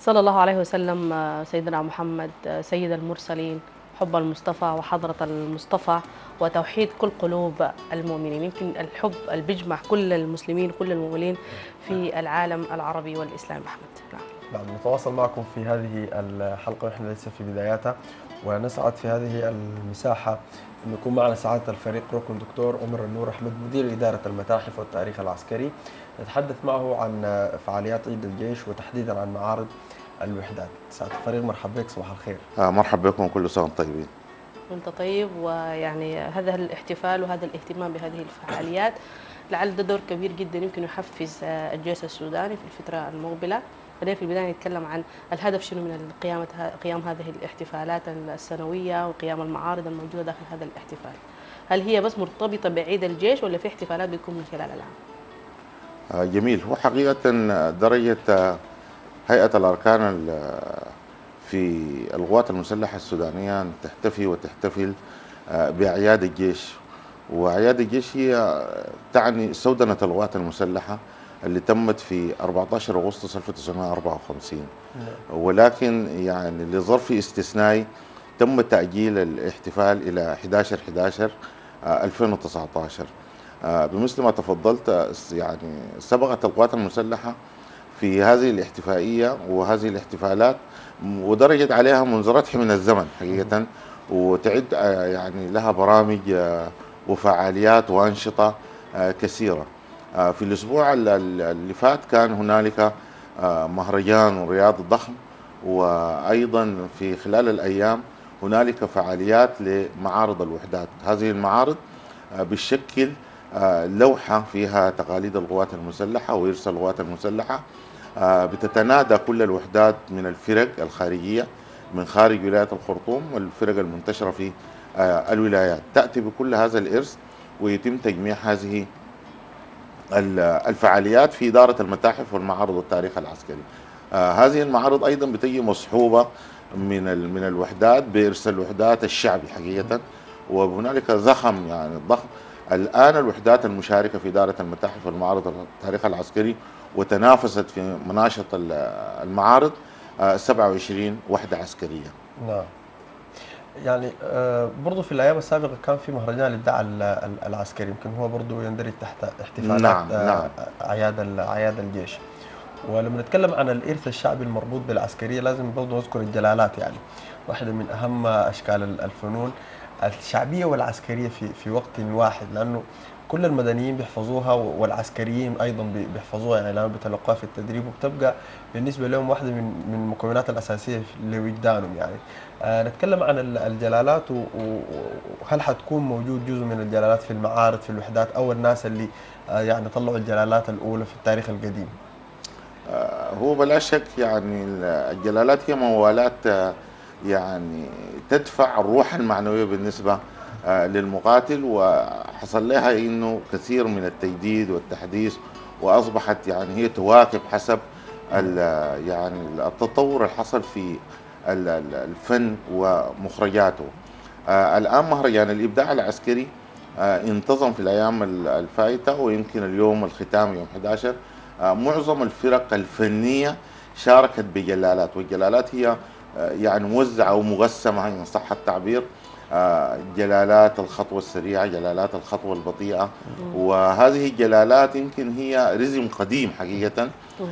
صلى الله عليه وسلم. سيدنا محمد سيد المرسلين، حب المصطفى وحضرة المصطفى وتوحيد كل قلوب المؤمنين. يمكن الحب اللي بيجمع كل المسلمين كل المؤمنين في العالم العربي والإسلامي. أحمد، نعم. نعم، نتواصل معكم في هذه الحلقة ونحن لسه في بداياتها، ونسعد في هذه المساحة أن يكون معنا سعادة الفريق ركن دكتور عمر النور أحمد، مدير إدارة المتاحف والتاريخ العسكري. نتحدث معه عن فعاليات عيد الجيش وتحديدا عن معارض الوحدات. سعادة الفريق مرحبا بك، صباح الخير. مرحبا بكم، كل سنة وانتم طيبين. وانت طيب. ويعني هذا الاحتفال وهذا الاهتمام بهذه الفعاليات لعل ده دور كبير جدا يمكن يحفز الجيش السوداني في الفترة المقبلة. خلينا في البداية نتكلم عن الهدف شنو من قيام هذه الاحتفالات السنوية وقيام المعارض الموجودة داخل هذا الاحتفال. هل هي بس مرتبطة بعيد الجيش ولا في احتفالات بتكون من خلال العام؟ جميل. هو حقيقة درجة هيئة الأركان في القوات المسلحة السودانية تحتفي وتحتفل بأعياد الجيش، وأعياد الجيش هي تعني استودنة القوات المسلحة اللي تمت في 14 أغسطس 1954، ولكن يعني لظرف استثنائي تم تأجيل الاحتفال إلى 11/11/2019. بمثل ما تفضلت، يعني سبقت القوات المسلحة في هذه الاحتفائية وهذه الاحتفالات ودرجت عليها منذ ردح من الزمن حقيقة، وتعد يعني لها برامج وفعاليات وأنشطة كثيرة. في الأسبوع اللي فات كان هنالك مهرجان رياض ضخم، وأيضا في خلال الأيام هنالك فعاليات لمعارض الوحدات. هذه المعارض بالشكل لوحة فيها تقاليد القوات المسلحة وإرث القوات المسلحة، بتتنادى كل الوحدات من الفرق الخارجية من خارج ولاية الخرطوم والفرق المنتشرة في الولايات، تأتي بكل هذا الإرث ويتم تجميع هذه الفعاليات في إدارة المتاحف والمعارض والتاريخ العسكري. هذه المعارض أيضا بتجي مصحوبة من الوحدات بإرث الوحدات الشعبي حقيقة، وهنالك زخم يعني ضخم. الآن الوحدات المشاركة في إدارة المتاحف والمعارض والتاريخ العسكري وتنافست في مناشط المعارض 27 وحدة عسكرية. نعم. يعني برضو في الأيام السابقة كان في مهرجان الإبداع العسكري، يمكن هو برضو يندرج تحت احتفالات نعم. أعياد الجيش. ولما نتكلم عن الإرث الشعبي المربوط بالعسكرية لازم برضو نذكر الجلالات، يعني واحدة من أهم أشكال الفنون الشعبية والعسكرية في وقت واحد، لأنه كل المدنيين بيحفظوها والعسكريين أيضا بيحفظوها، يعني لما بتلقوها في التدريب وبتبقى بالنسبة لهم واحدة من المكونات الأساسية لوجدانهم. يعني نتكلم عن الجلالات، وهل حتكون موجود جزء من الجلالات في المعارض في الوحدات أو الناس اللي يعني طلعوا الجلالات الأولى في التاريخ القديم؟ هو بلا شك يعني الجلالات هي موالات يعني تدفع الروح المعنوية بالنسبة للمقاتل، وحصل لها انه كثير من التجديد والتحديث، واصبحت يعني هي تواكب حسب يعني التطور اللي حصل في الفن ومخرجاته. الان مهرجان الابداع العسكري انتظم في الايام الفائته، ويمكن اليوم الختام يوم 11 معظم الفرق الفنيه شاركت بجلالات، والجلالات هي يعني موزعه ومقسمه ان صح التعبير. جلالات الخطوه السريعه، جلالات الخطوه البطيئه، وهذه الجلالات يمكن هي رزم قديم حقيقه.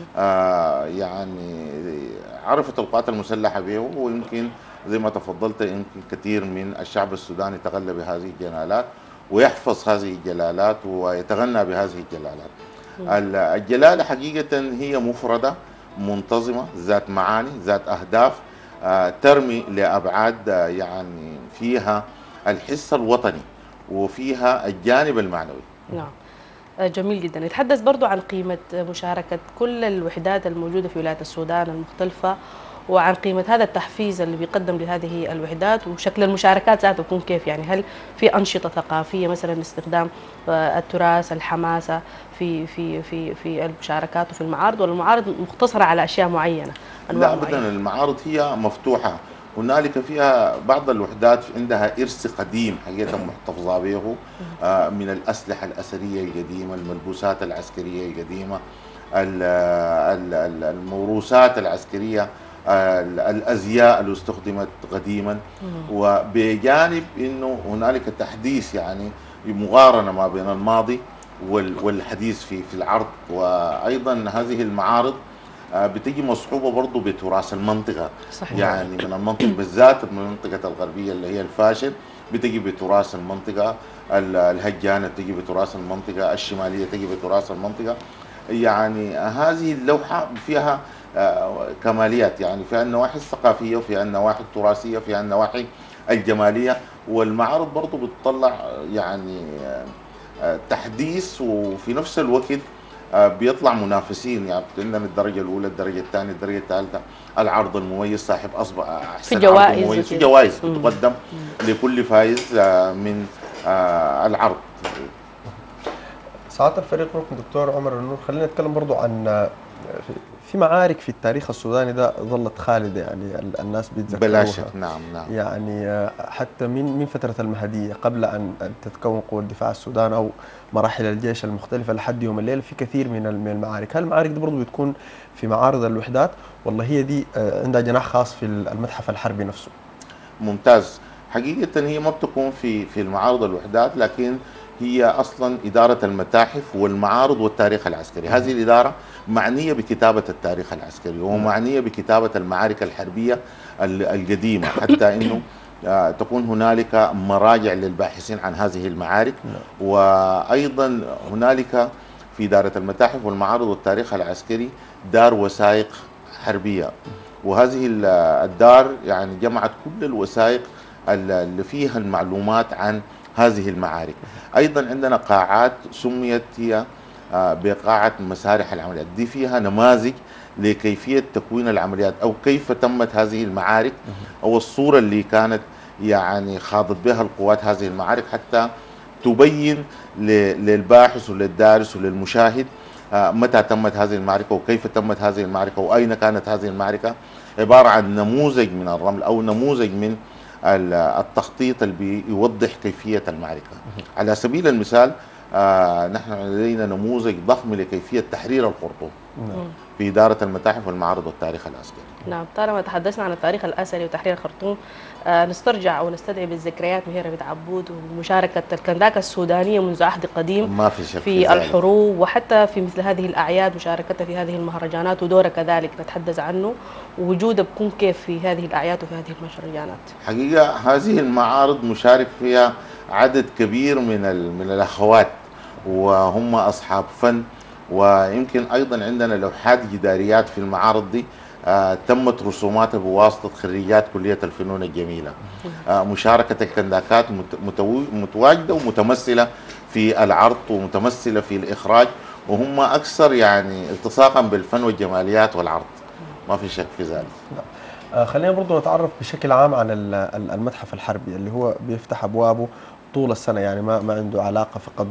يعني عرفت القوات المسلحه به، ويمكن زي ما تفضلت يمكن كثير من الشعب السوداني تغلب بهذه الجلالات ويحفظ هذه الجلالات ويتغنى بهذه الجلالات. الجلالة حقيقة هي مفردة منتظمة ذات معاني ذات أهداف، ترمي لأبعاد يعني فيها الحس الوطني وفيها الجانب المعنوي. نعم. جميل جدا. نتحدث برضو عن قيمة مشاركة كل الوحدات الموجودة في ولاية السودان المختلفة، وعن قيمة هذا التحفيز اللي بيقدم لهذه الوحدات، وشكل المشاركات ذاته يكون كيف. يعني هل في أنشطة ثقافية مثلا استخدام التراث الحماسة في المشاركات وفي المعارض، ولا المعارض مقتصرة على أشياء معينة أنواع لا معينة؟ أبدا، المعارض هي مفتوحة. هنالك فيها بعض الوحدات عندها إرث قديم حقيقة محتفظة به من الأسلحة الأثرية القديمة، الملبوسات العسكرية القديمة، الموروثات العسكرية، الازياء اللي استخدمت قديما، وبجانب انه هنالك تحديث يعني مقارنه ما بين الماضي والحديث في العرض. وايضا هذه المعارض بتجي مصحوبه برضه بتراث المنطقه. صحيح. يعني من المنطقه بالذات من المنطقه الغربيه اللي هي الفاشل بتجي بتراث المنطقه، الهجانه بتجي بتراث المنطقه، الشماليه تجي بتراث المنطقه. يعني هذه اللوحه فيها كماليات، يعني فيها النواحي الثقافيه وفيها النواحي التراثيه وفيها النواحي الجماليه. والمعارض برضه بتطلع يعني تحديث، وفي نفس الوقت بيطلع منافسين. يعني عندنا الدرجه الاولى، الدرجه الثانيه، الدرجه الثالثه، العرض المميز صاحب اصبح في احسن عرض جوائز مميز، في وكده. جوائز بتقدم لكل فايز من العرض. سعادة الفريق ركن دكتور عمر النور، خلينا نتكلم برضو عن في معارك في التاريخ السوداني ده ظلت خالدة، يعني الناس بيتذكروها بلا شك. نعم نعم. يعني حتى من فترة المهدية قبل أن تتكون قوة دفاع السودان أو مراحل الجيش المختلفة لحد يوم الليل، في كثير من المعارك. هل المعارك دي برضو بتكون في معارض الوحدات، ولا هي دي عندها جناح خاص في المتحف الحربي نفسه؟ ممتاز. حقيقة هي ما بتكون في المعارض الوحدات، لكن هي أصلا إدارة المتاحف والمعارض والتاريخ العسكري. هذه الإدارة معنية بكتابة التاريخ العسكري ومعنية بكتابة المعارك الحربية القديمة، حتى أنه تكون هنالك مراجع للباحثين عن هذه المعارك. وأيضا هنالك في إدارة المتاحف والمعارض والتاريخ العسكري دار وثائق حربية، وهذه الدار يعني جمعت كل الوثائق اللي فيها المعلومات عن هذه المعارك. أيضا عندنا قاعات سميت هي بقاعة مسارح العمليات، دي فيها نماذج لكيفية تكوين العمليات أو كيف تمت هذه المعارك، أو الصورة اللي كانت يعني خاضت بها القوات هذه المعارك، حتى تبين للباحث وللدارس وللمشاهد متى تمت هذه المعركة وكيف تمت هذه المعركة وأين كانت هذه المعركة. عبارة عن نموذج من الرمل أو نموذج من التخطيط اللي بيوضح كيفية المعركة. على سبيل المثال نحن لدينا نموذج ضخم لكيفية تحرير الخرطوم في إدارة المتاحف والمعارض والتاريخ العسكري. نعم، طالما تحدثنا عن التاريخ الأثري وتحرير الخرطوم، نسترجع أو نستدعي بالذكريات مهيرة بن عبود ومشاركة الكنداك السودانية منذ عهد قديم ما في شك في الحروب، وحتى في مثل هذه الأعياد مشاركتها في هذه المهرجانات ودورها كذلك نتحدث عنه، ووجودها بكون كيف في هذه الأعياد وفي هذه المهرجانات. حقيقة هذه المعارض مشارك فيها عدد كبير من الأخوات وهم أصحاب فن، ويمكن أيضا عندنا لوحات جداريات في المعارض دي تمت رسوماتها بواسطة خريجات كلية الفنون الجميلة. مشاركة الكنداكات متواجدة ومتمثلة في العرض ومتمثلة في الإخراج، وهم أكثر يعني التصاقا بالفن والجماليات والعرض، ما في شك في ذلك. خلينا برضو نتعرف بشكل عام عن المتحف الحربي اللي هو بيفتح أبوابه طول السنة، يعني ما عنده علاقة فقط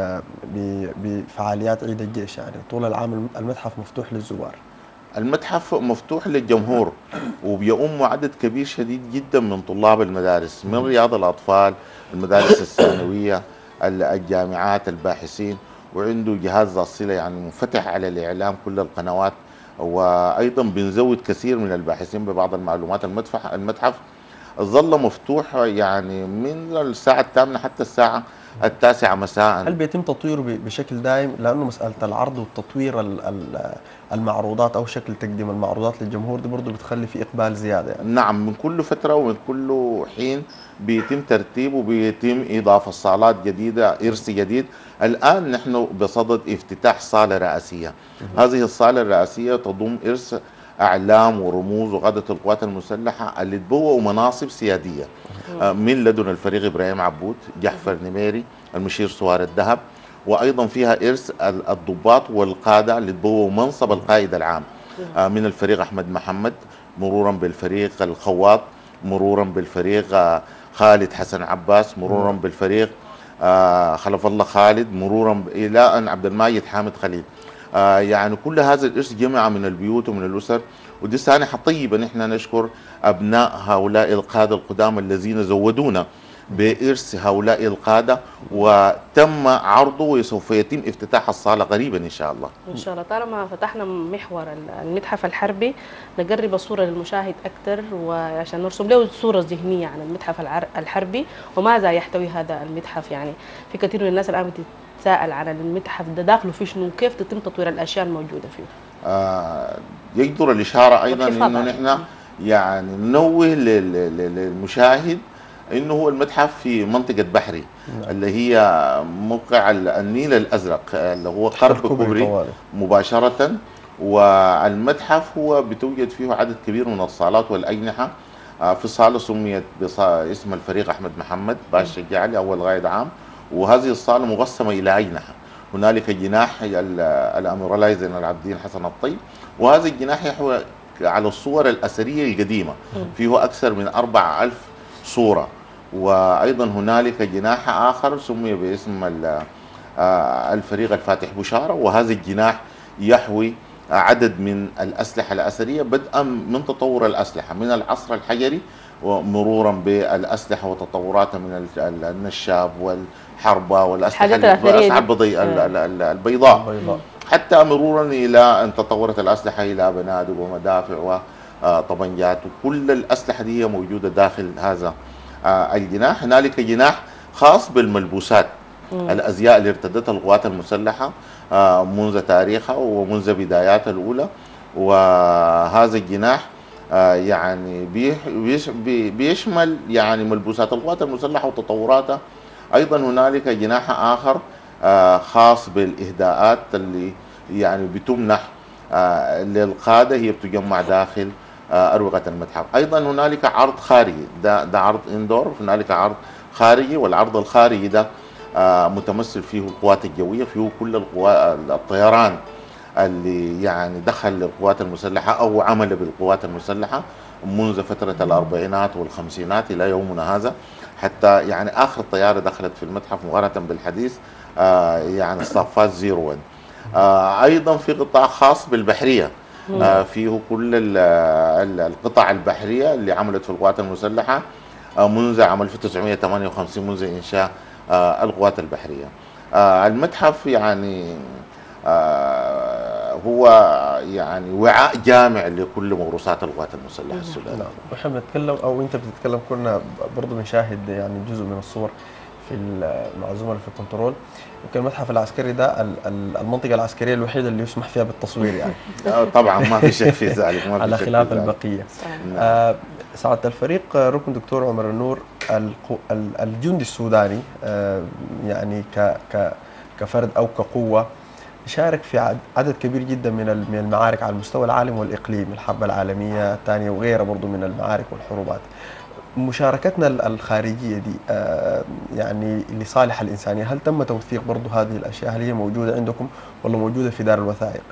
بفعاليات عيد الجيش، يعني طول العام المتحف مفتوح للزوار. المتحف مفتوح للجمهور وبيؤم عدد كبير شديد جدا من طلاب المدارس، من رياض الأطفال، المدارس الثانوية، الجامعات، الباحثين، وعنده جهاز ذات صلة يعني منفتح على الإعلام كل القنوات. وأيضا بنزود كثير من الباحثين ببعض المعلومات. المتحف ظل مفتوح يعني من الساعة 8 حتى الساعة 9 مساء. هل بيتم تطويره بشكل دائم؟ لأنه مسألة العرض والتطوير المعروضات أو شكل تقديم المعروضات للجمهور دي برضه بتخلي في إقبال زيادة يعني. نعم، من كل فترة ومن كل حين بيتم ترتيب وبيتم إضافة صالات جديدة، إرث جديد. الآن نحن بصدد افتتاح صالة رئاسية. هذه الصالة الرئاسية تضم إرث أعلام ورموز وقادة القوات المسلحة اللي تبوأوا مناصب سيادية، من لدن الفريق إبراهيم عبود، جحفر نميري، المشير سوار الذهب، وأيضا فيها إرث الضباط والقادة اللي تبوأوا منصب القائد العام، من الفريق أحمد محمد، مرورا بالفريق الخواط، مرورا بالفريق خالد حسن عباس، مرورا بالفريق خلف الله خالد، مرورا إلى أن عبد الماجد حامد خليل. يعني كل هذا الإرث جمع من البيوت ومن الأسر. ودي سانحة طيبة نحن نشكر أبناء هؤلاء القادة القدامى الذين زودونا بإرث هؤلاء القادة، وتم عرضه وسوف يتم افتتاح الصالة قريبا إن شاء الله. ان شاء الله. طالما فتحنا محور المتحف الحربي، نقرب الصوره للمشاهد اكثر، وعشان نرسم له صوره ذهنيه عن المتحف الحربي وماذا يحتوي هذا المتحف. يعني في كثير من الناس الان بتتساءل عن المتحف ده داخله في شنو، كيف تتم تطوير الاشياء الموجوده فيه. يجدر الإشارة أيضا والحفاظ إنه عليه. نحن يعني ننوه للمشاهد إنه هو المتحف في منطقة بحري اللي هي موقع النيل الأزرق اللي هو قرب كوبري طوالي. مباشرة. والمتحف هو بتوجد فيه عدد كبير من الصالات والأجنحة. في صالة سميت باسم الفريق أحمد محمد باشا الجعلي أول قائد عام، وهذه الصالة مقسمة إلى أجنحة. هنالك جناح الأميرالي زين العابدين حسن الطيب، وهذا الجناح يحوي على الصور الأثرية القديمة، فيه أكثر من 4000 صورة. وأيضا هنالك جناح آخر سمي باسم الفريق الفاتح بشارة، وهذا الجناح يحوي عدد من الأسلحة الأثرية بدءا من تطور الأسلحة من العصر الحجري ومرورا بالأسلحة وتطوراتها من النشاب والحربة والأسلحة البيضاء حتى مرورا إلى أن تطورت الأسلحة إلى بنادق ومدافع وطبنجات، وكل الأسلحة دي موجودة داخل هذا الجناح. هنالك جناح خاص بالملبوسات، الأزياء اللي ارتدتها القوات المسلحة منذ تاريخها ومنذ بداياتها الأولى. وهذا الجناح يعني بيشمل يعني ملبوسات القوات المسلحة وتطوراتها. أيضا هنالك جناح آخر خاص بالإهداءات اللي يعني بتمنح للقادة، هي بتجمع داخل أروقة المتحف. أيضا هنالك عرض خارجي، ده عرض إندور، هنالك عرض خارجي، والعرض الخارجي ده متمثل فيه القوات الجوية، فيه كل الطيران اللي يعني دخل للقوات المسلحة أو عمل بالقوات المسلحة منذ فترة الأربعينات والخمسينات إلى يومنا هذا. حتى يعني آخر طيارة دخلت في المتحف مقارنة بالحديث يعني الصافات 01. أيضا في قطاع خاص بالبحرية، فيه كل القطع البحرية اللي عملت في القوات المسلحة منذ عام 1958 منذ إنشاء القوات البحرية. المتحف يعني هو يعني وعاء جامع لكل موروثات القوات المسلحة السودانية. نعم، ونحن بنتكلم او انت بتتكلم، كنا برضه بنشاهد يعني جزء من الصور في مع الزملاء في الكنترول. يمكن المتحف العسكري ده المنطقة العسكرية الوحيدة اللي يسمح فيها بالتصوير يعني. طبعا ما في شك في ذلك، ما في على شك خلاف في ذلك. البقية. نعم. سعادة الفريق ركن دكتور عمر النور، الجندي السوداني يعني كفرد أو كقوة شارك في عدد كبير جدا من المعارك على المستوى العالمي والإقليمي، الحرب العالمية الثانية وغيرها برضو من المعارك والحروبات. مشاركتنا الخارجية دي يعني لصالح الإنسانية، هل تم توثيق برضو هذه الأشياء؟ هل هي موجودة عندكم ولا موجودة في دار الوثائق؟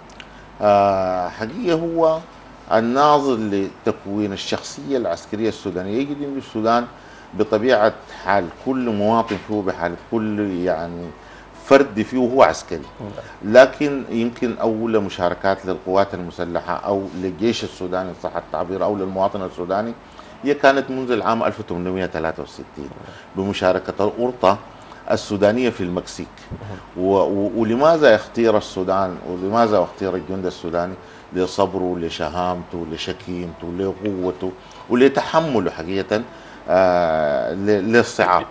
حقيقة هو الناظر لتكوين الشخصية العسكرية السودانية يجد أن السودان بطبيعة حال كل مواطن فيه، بحال كل يعني فرد فيه هو عسكري. لكن يمكن أول مشاركات للقوات المسلحة أو للجيش السوداني صح التعبير أو للمواطن السوداني هي كانت منذ العام 1863 بمشاركة الأورطة السودانية في المكسيك. ولماذا يختير السودان ولماذا اختير الجند السوداني؟ لصبره، لشهامته، لشكيمته، لقوته، ولتحمله حقيقة للصعاب.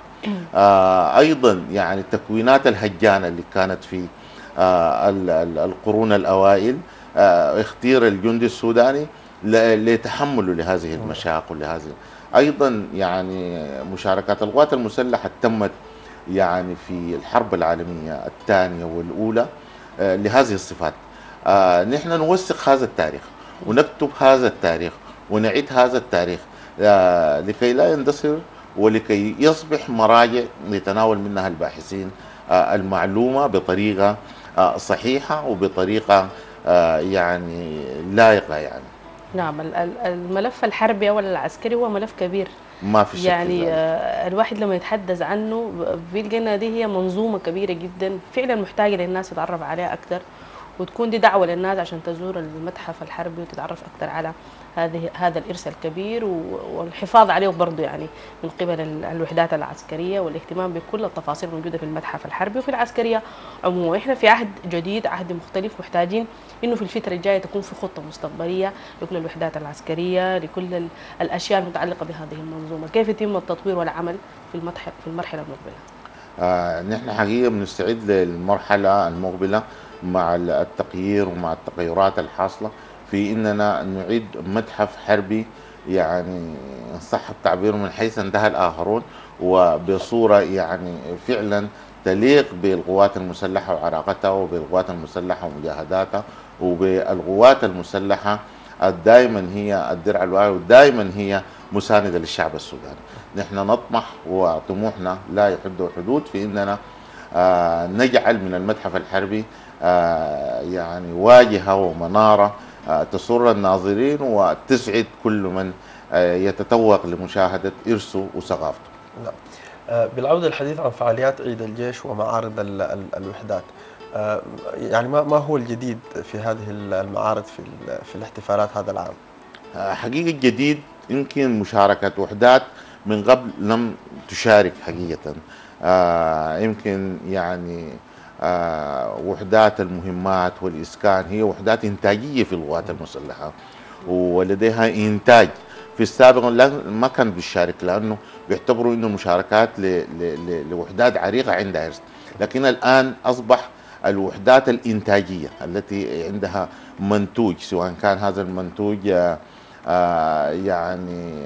أيضا يعني التكوينات الهجانة اللي كانت في القرون الأوائل اختير الجندي السوداني لتحمله لهذه المشاق ولهذه. أيضا يعني مشاركات القوات المسلحة تمت يعني في الحرب العالمية الثانية والأولى لهذه الصفات. نحن نوثق هذا التاريخ ونكتب هذا التاريخ ونعيد هذا التاريخ لكي لا يندثر ولكي يصبح مراجع يتناول منها الباحثين المعلومة بطريقة صحيحة وبطريقة يعني لائقة يعني. نعم، الملف الحربي أو العسكري هو ملف كبير، ما في شك يعني الواحد لما يتحدث عنه بيلقى ان دي هي منظومه كبيره جدا فعلا محتاجه للناس تتعرف عليها اكثر، وتكون دي دعوه للناس عشان تزور المتحف الحربي وتتعرف اكثر على هذا الإرث الكبير والحفاظ عليه برضه يعني من قبل الوحدات العسكرية، والاهتمام بكل التفاصيل الموجودة في المتحف الحربي وفي العسكرية عموما. احنا في عهد جديد، عهد مختلف، محتاجين انه في الفترة الجاية تكون في خطة مستقبلية لكل الوحدات العسكرية، لكل الأشياء المتعلقة بهذه المنظومة. كيف يتم التطوير والعمل في المرحلة المقبلة؟ نحن حقيقة بنستعد للمرحلة المقبلة مع التغيير ومع التغيرات الحاصلة في إننا نعيد متحف حربي، يعني إن صح التعبير، من حيث انتهى الآخرون، وبصورة يعني فعلا تليق بالقوات المسلحة وعراقتها، وبالقوات المسلحة ومجاهداتها، وبالقوات المسلحة دائما هي الدرع الواعي، ودائما هي مساندة للشعب السوداني. نحن نطمح وطموحنا لا يحد حدود في اننا نجعل من المتحف الحربي يعني واجهة ومنارة تسر الناظرين وتسعد كل من يتطوق لمشاهدة إرثه وثقافته. نعم. بالعودة للحديث عن فعاليات عيد الجيش ومعارض الوحدات، يعني ما هو الجديد في هذه المعارض في الاحتفالات هذا العام؟ حقيقة الجديد يمكن مشاركة وحدات من قبل لم تشارك حقيقة. يمكن يعني وحدات المهمات والإسكان هي وحدات إنتاجية في القوات المسلحة ولديها إنتاج. في السابق ما كانت بتشارك لأنه بيعتبروا إنه المشاركات لوحدات عريقة عندها إرث، لكن الآن أصبح الوحدات الإنتاجية التي عندها منتوج، سواء كان هذا المنتوج يعني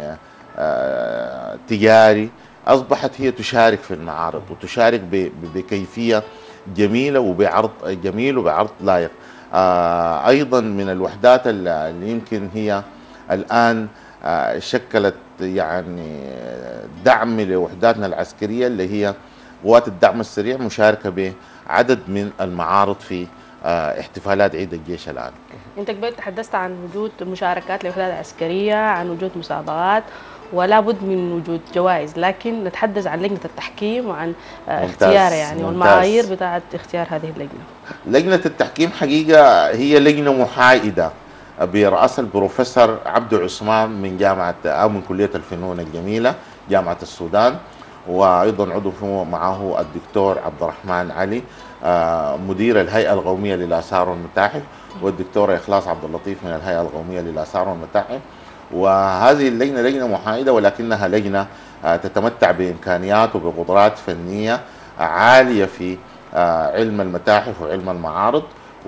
تجاري، أصبحت هي تشارك في المعارض وتشارك بكيفية جميلة وبعرض جميل وبعرض لائق. أيضا من الوحدات اللي يمكن هي الآن شكلت يعني دعم لوحداتنا العسكرية اللي هي قوات الدعم السريع، مشاركة بعدد من المعارض في احتفالات عيد الجيش الآن. انت قبل تحدثت عن وجود مشاركات لوحدات عسكرية، عن وجود مسابقات، ولا بد من وجود جوائز، لكن نتحدث عن لجنة التحكيم وعن اختيار يعني والمعايير بتاعة اختيار هذه اللجنة. لجنة التحكيم حقيقة هي لجنة محايدة برئاسة البروفيسور عبد عثمان من جامعة أو من كلية الفنون الجميلة جامعة السودان، وأيضا عضو معه الدكتور عبد الرحمن علي مدير الهيئة القومية للآثار والمتاحف، والدكتورة إخلاص عبد اللطيف من الهيئة القومية للآثار والمتاحف. وهذه اللجنة لجنة محايدة، ولكنها لجنة تتمتع بإمكانيات وبقدرات فنية عالية في علم المتاحف وعلم المعارض.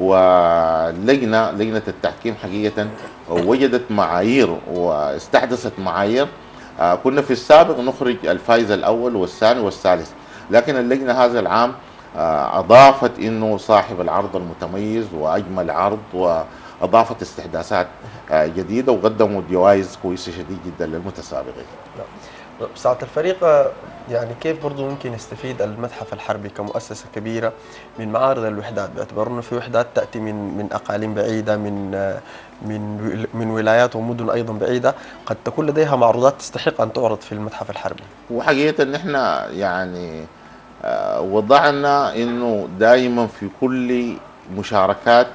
لجنة التحكيم حقيقة وجدت معايير واستحدثت معايير. كنا في السابق نخرج الفائز الأول والثاني والثالث، لكن اللجنة هذا العام أضافت إنه صاحب العرض المتميز وأجمل عرض، وأضافت استحداثات جديدة، وقدموا جوائز كويسة شديد جدا للمتسابقين. سعادة الفريق، يعني كيف برضو ممكن يستفيد المتحف الحربي كمؤسسة كبيرة من معارض الوحدات، باعتبار انه في وحدات تأتي من أقاليم بعيدة، من ولايات ومدن أيضا بعيدة، قد تكون لديها معروضات تستحق أن تعرض في المتحف الحربي. وحقيقة ان احنا يعني وضعنا انه دائما في كل مشاركات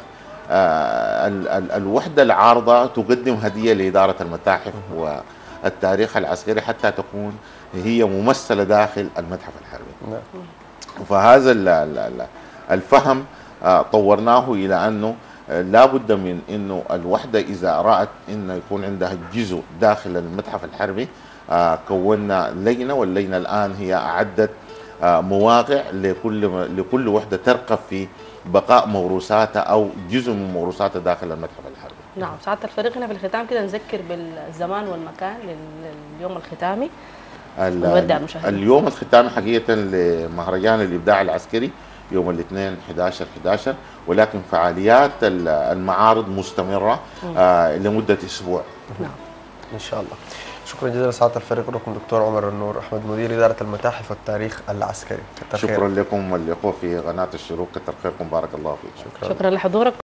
الوحدة العارضة تقدم هدية لإدارة المتاحف والتاريخ العسكري حتى تكون هي ممثلة داخل المتحف الحربي. فهذا الفهم طورناه إلى أنه لا بد من أنه الوحدة إذا رأت أنه يكون عندها جزء داخل المتحف الحربي، كونا لجنة، واللجنة الآن هي أعدت مواقع لكل وحدة ترغب في بقاء موروثاتها أو جزء من موروثاتها داخل المتحف الحربي. نعم. سعادة الفريق، هنا في الختام كده نذكر بالزمان والمكان لليوم الختامي ونودع المشاهدين. اليوم الختامي حقيقة لمهرجان الإبداع العسكري يوم الاثنين 11/11، ولكن فعاليات المعارض مستمرة لمدة أسبوع. نعم إن شاء الله. شكرا جزيلا سعادة الفريق، لكم دكتور عمر النور أحمد مدير إدارة المتاحف والتاريخ العسكري. شكرا لكم والإخوة في قناة الشروق، كتر خيركم، بارك الله فيكم. شكرا لحضورك.